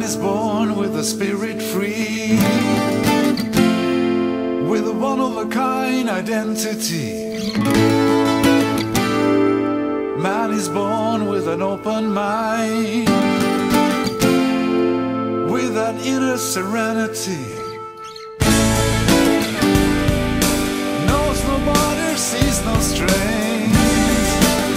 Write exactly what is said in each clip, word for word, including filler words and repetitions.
is born with a spirit free, with a one-of-a-kind identity. Man is born with an open mind, with an inner serenity. Knows no borders, sees no strings,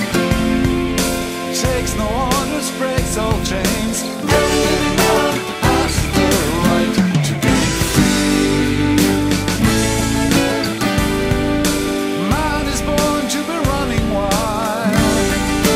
takes no orders, breaks all chains. Every man has the right to be free. Man is born to be running wild.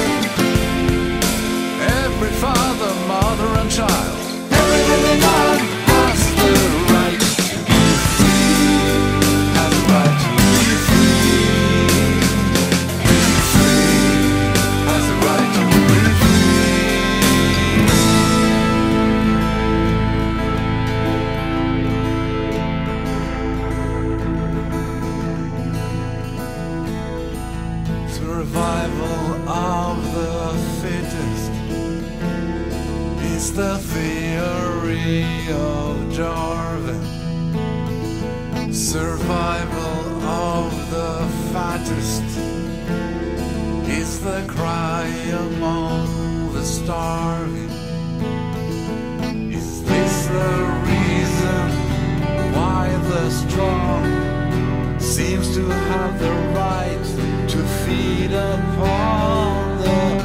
Every father, mother and child, every living man has the right to be free. Has the right to be free. Be free. Has the right to be survival of the fittest is the theory of Darwin. Survival of the fattest is the cry among the starving. Is this the reason why the strong seems to have the right to feed upon the